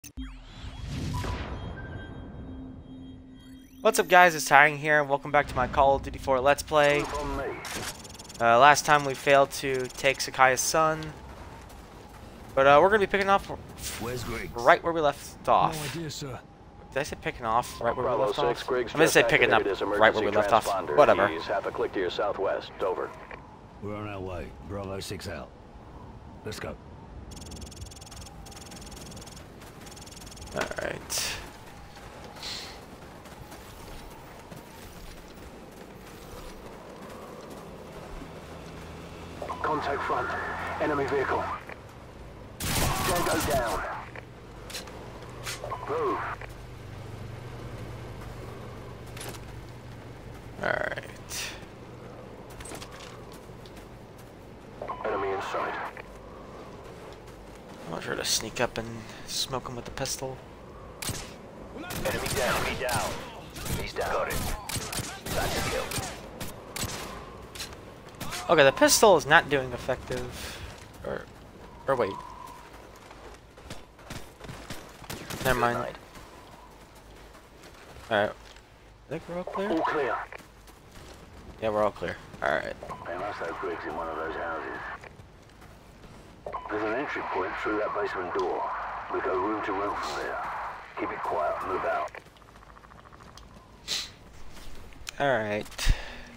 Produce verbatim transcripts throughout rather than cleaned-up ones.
What's up guys, it's Tyring here and welcome back to my Call of Duty four Let's Play. Uh, last time we failed to take Sakaya's son. But uh, we're going to be picking off right where we left off. No idea, sir. Did I say picking off right where we left six, off? Griggs I'm going to say picking up right where we left off. Whatever. He's half a click to your southwest. Over. We're on our way. Bravo six out. Let's go. Alright. Contact front. Enemy vehicle. Tango down. Move. Alright. Enemy inside. I'm not sure to sneak up and smoke him with the pistol. Enemy down. Enemy down. He's down. Got it. Time to kill. Okay, the pistol is not doing effective. Or, or wait. Never mind. Alright. I think we're all clear? All clear. Yeah, we're all clear. Alright. They must have Griggs in one of those houses. There's an entry point through that basement door. We go room to room from there. Keep it quiet. Move out. Alright.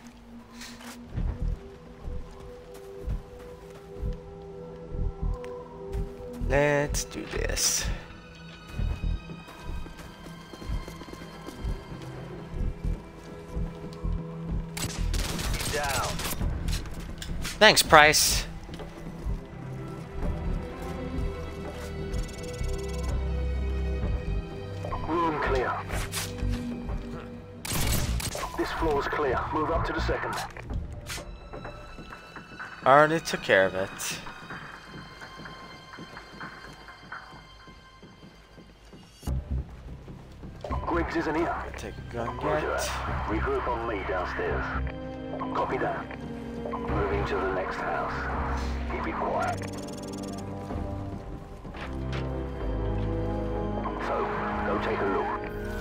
Let's do this. Down. Thanks, Price. Room clear. This floor's clear. Move up to the second. Already took care of it. Griggs isn't here. Take a gun Roger yet. that. Regroup on me downstairs. Copy that. Moving to the next house. Keep it quiet. So, go take a look.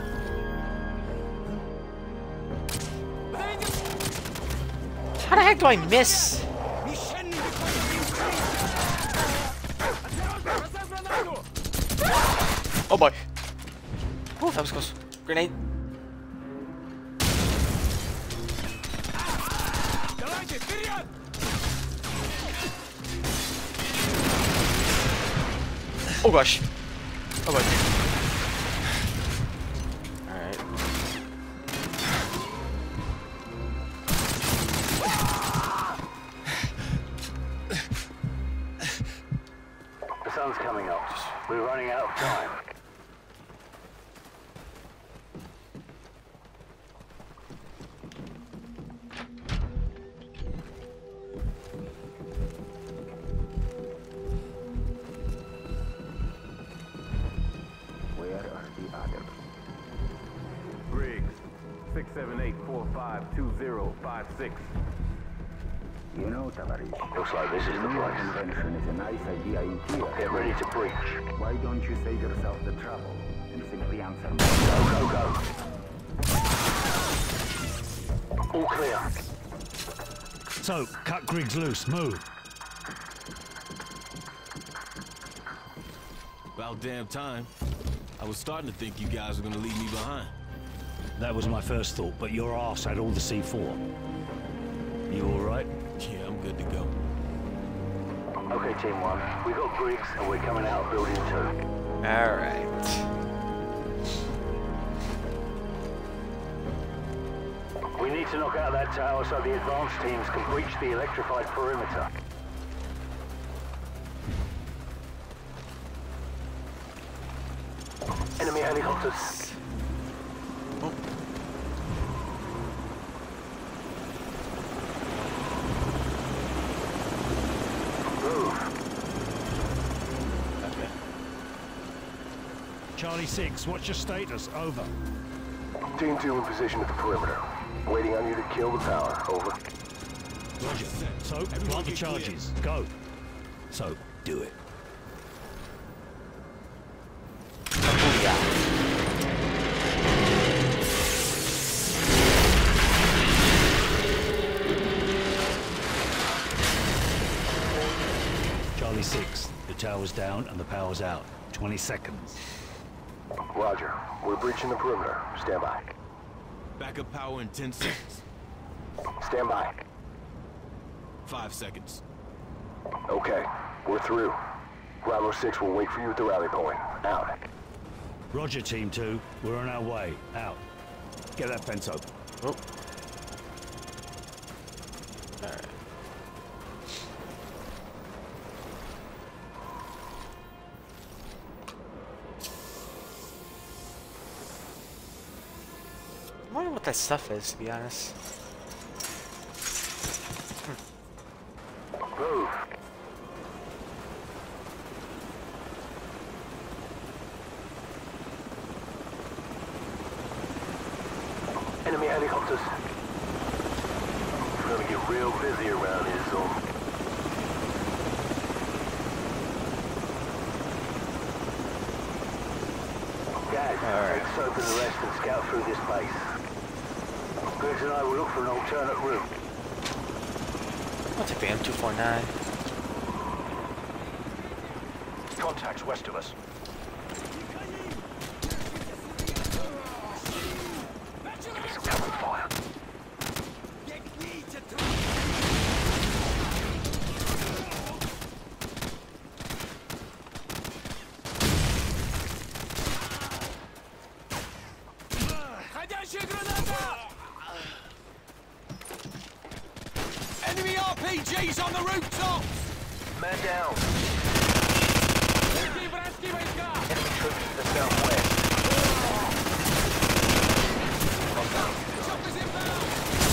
How the heck do I miss? Oh boy. Oh, that was close. Grenade. Oh gosh. Oh boy. Alright. The sun's coming up. We're running out of time. Briggs, six seven eight four five two zero five six. You know, Tavares, Looks like this is the place. convention is a nice idea in theory. Get ready to breach. Why don't you save yourself the trouble and simply answer me? Go, go, go. All clear. So, cut Griggs loose. Move. About damn time. I was starting to think you guys were gonna leave me behind. That was my first thought, but your ass had all the C four. You all right? Yeah, I'm good to go. Okay, team one. We got Griggs and we're coming out of building two. Alright. We need to knock out that tower so the advanced teams can breach the electrified perimeter. Enemy helicopters. Move. Okay. Charlie six, what's your status? Over. Team two in position at the perimeter. Waiting on you to kill the tower. Over. Roger. So, plant the charges. Go. So, do it. tower's down and the power's out. twenty seconds. Roger. We're breaching the perimeter. Stand by. Backup power in ten seconds. Stand by. Five seconds. Okay. We're through. Bravo six will wait for you at the rally point. Out. Roger, Team two. We're on our way. Out. Get that fence open. Oh. Alright. I wonder what that stuff is, to be honest. Move. Enemy helicopters. It's gonna get real busy around here soon. Guys, let's open the rest and scout through this base. Griggs and I will look for an alternate route. I'll take the M two forty-nine. Contacts west of us. Give me some cover and fire. Enemy R P Gs on the rooftops! Man down. Enemy troops to the southwest. Choppers inbound!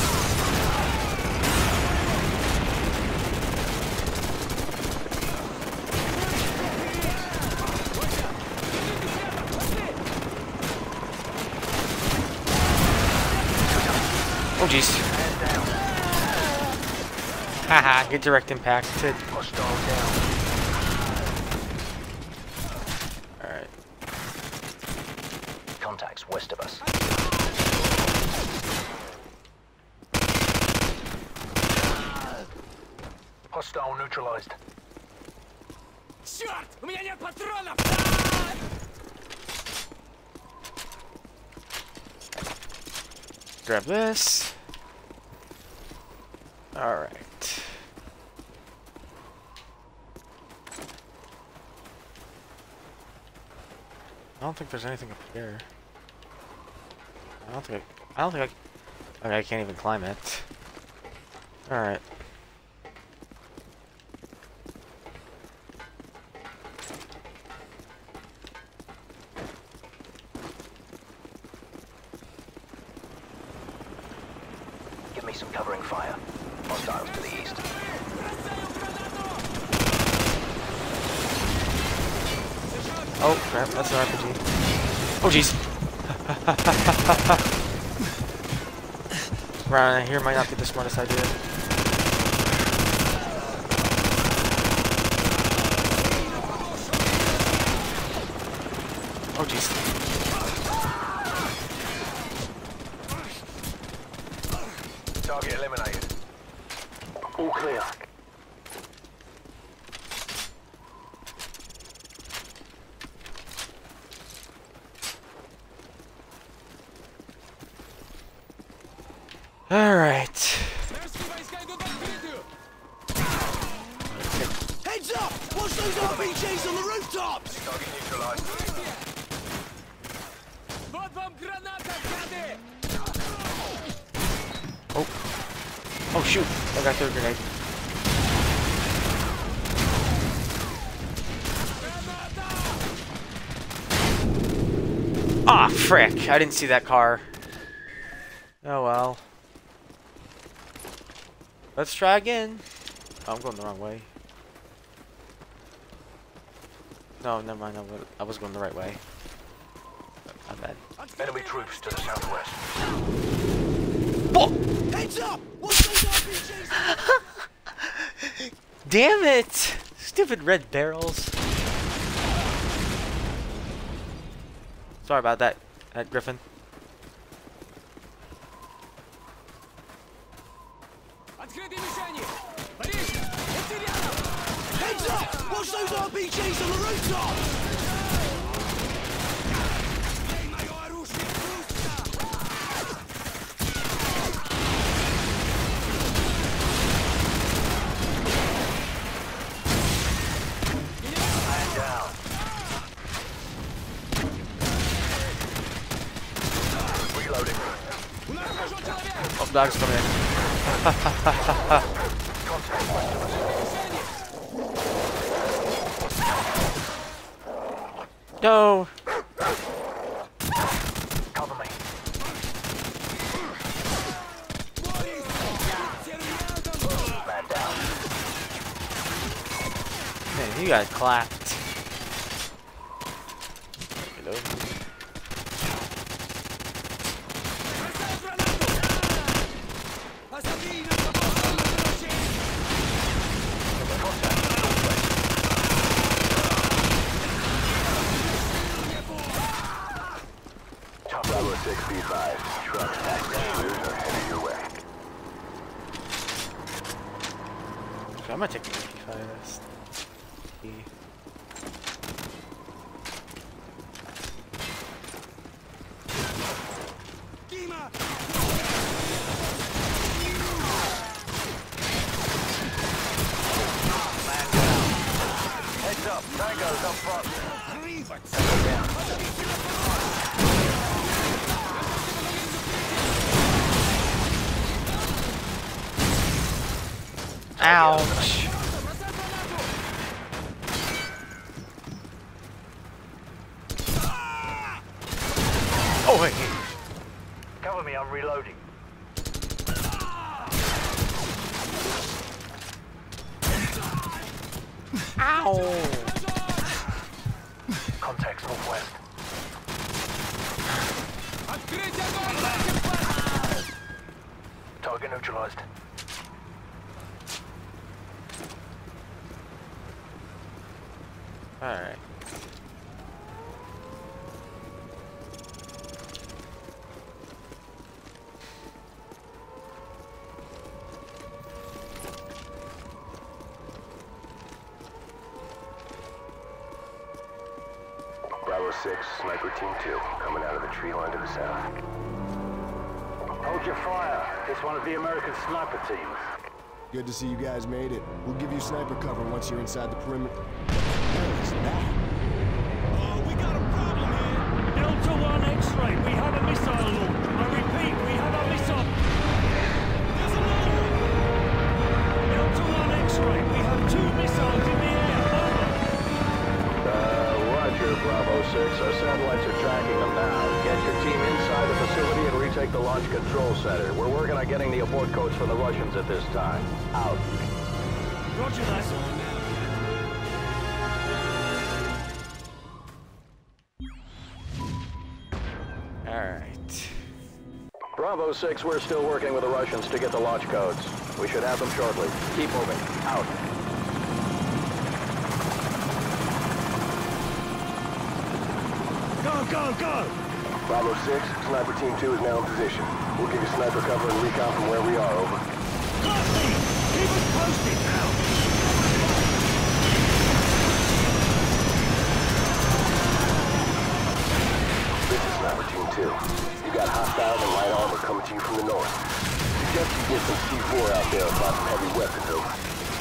Oh jeez. Haha, get direct impact. Hostile down. Alright. Contacts west of us. Hostile neutralized. Черт! У меня нет патронов! Grab this. Alright. I don't think there's anything up here. I don't think I, I don't think I... Okay, I can't even climb it. Alright. Give me some covering fire. Hostiles to the east. Oh, crap, that's an R P G. Oh, jeez. Around here might not be the smartest idea. Oh, jeez. Target eliminated. All clear. All right. Heads up! Watch those R P Gs on the rooftops! Target neutralized. Вот вам граната, гады! Oh. Oh shoot! I got third grenade. Ah, frick! I didn't see that car. Oh well. Let's try again. Oh, I'm going the wrong way. No, never mind. I was, I was going the right way. My bad. Enemy troops to the southwest. Whoa! Heads up! Watch those R P Gs! Damn it! Stupid red barrels. Sorry about that, that Griffin. Открытые мишени! Борис! Эти рядом! Heads up! Watch those There's R P Gs on the rooftop! Oh, dog's coming in. No. Cover me. Man down. Man, you got clapped. Hello. Bravo six B five. Trucks, taxis, are headed your way. I'm gonna take the P five. Heads up, Tango's up front. Ouch. Oh, wait. Cover me, I'm reloading. Ow. Contacts northwest. Target neutralized. Alright. Bravo six, Sniper Team two, coming out of the tree line to the south. Hold your fire. It's one of the American sniper teams. Good to see you guys made it. We'll give you sniper cover once you're inside the perimeter. What the hell is that? Oh, we got a problem here! Delta one X-ray, we have a missile launch. I repeat, we have a missile. There's another one! Delta one X-ray, we have two missiles in the air. Over. Uh, roger, Bravo six. Our satellites are tracking them now. Get your team inside the facility and retake the launch control center. We're working on getting the abort codes from the Russians at this time. Out. Roger that. Alright. Bravo six, we're still working with the Russians to get the launch codes. We should have them shortly. Keep moving. Out. Go, go, go! Bravo six, Sniper Team two is now in position. We'll give you sniper cover and recon from where we are, over. Copy! Keep us posted now! This is Sniper Team two. You got hostile and light armor coming to you from the north. Suggest you get some C four out there and buy some heavy weapons, over.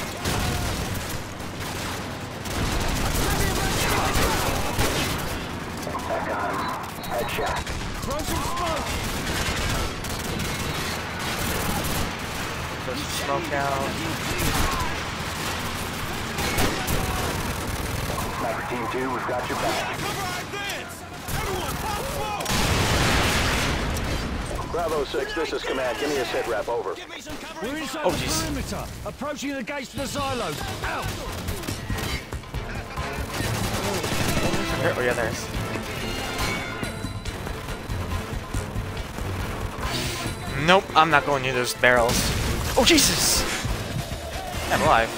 Back on. Headshot. Throw some smoke! Put some smoke out. Sniper Team two, we've got your back. Bravo six, this is command. Give me a sit rep, over. We're inside Oh, the jeez. perimeter, approaching the gates to the silos. Out! Oh, yeah, there is. Nope, I'm not going near those barrels. Oh, Jesus! I'm alive.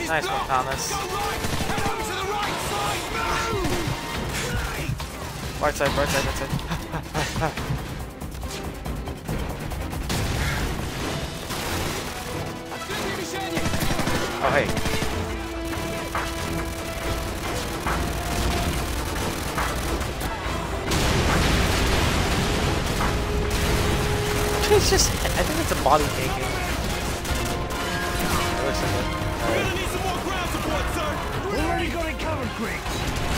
Nice one, Thomas. Right side, right side, right side. Oh, hey. It's just, I think it's a body taking. It looks like it. We're gonna need some more ground support, sir. We already got it covered, Griggs.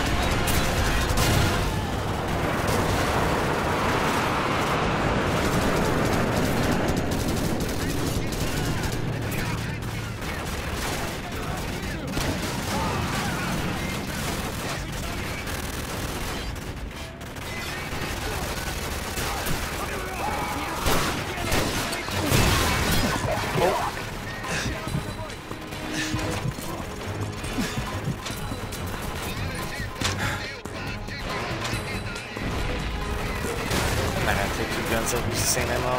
I'm not gonna take two guns that use the same ammo.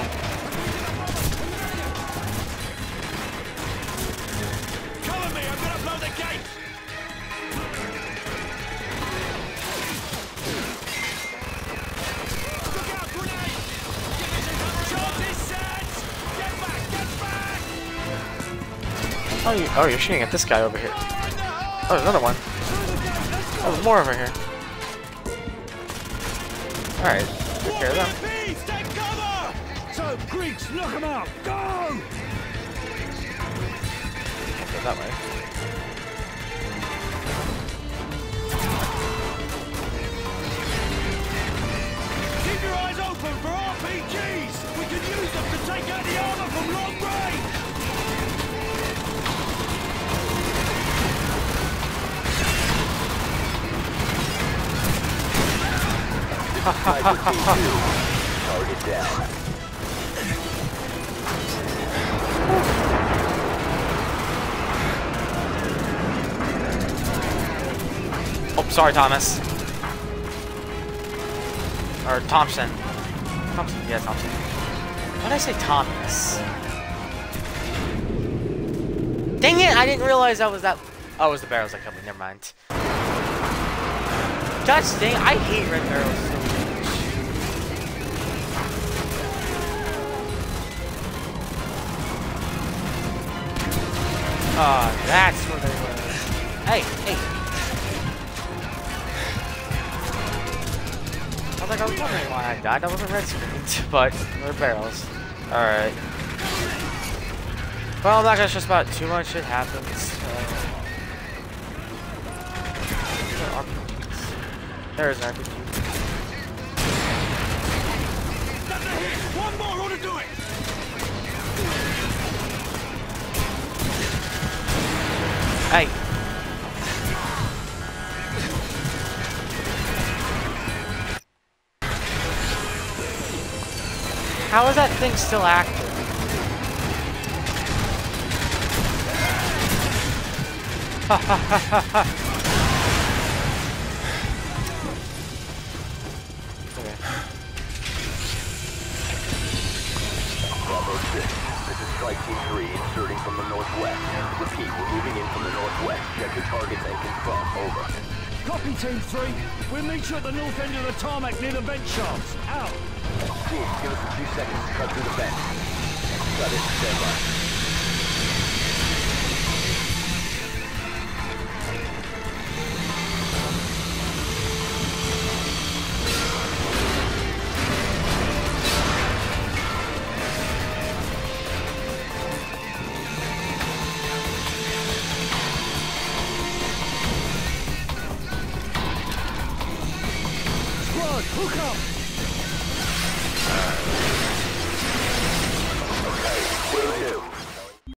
Cover me, I'm gonna blow the gate. Look out, grenade! Charges set! Get back, get back! Oh, you, oh, you're shooting at this guy over here. Oh, there's another one. Oh, there's more over here. Alright, take care of them. Peace, take cover! So, Griggs, knock him out! Go! Go that way. Keep your eyes open for R P Gs! We can use them to take out the armor from long range! Target down. Oh, sorry, Thomas. Or Thompson. Thompson, yeah, Thompson. Why did I say Thomas? Dang it, I didn't realize that was that. Oh, it was the barrels that killed me, never mind. Gosh dang, I hate red barrels so much. Oh, that's where they were. Hey, hey. I was like, I was wondering why I died. I wasn't red screened, but they're barrels. Alright. Well, that guy's just about too much shit happens. Uh, There's an R P G. One more ought to do it! Hey! How is that thing still active? Ha ha ha ha ha! Bravo six. This is Strike Team three inserting from the northwest. Repeat, we're moving in from the northwest. Check your targets and confirm. Over. Copy, Team three. We'll meet you at the north end of the tarmac near the vent shafts. Out. Team, give us a few seconds to cut through the vent. Got it. Stand by. Squad, hook up!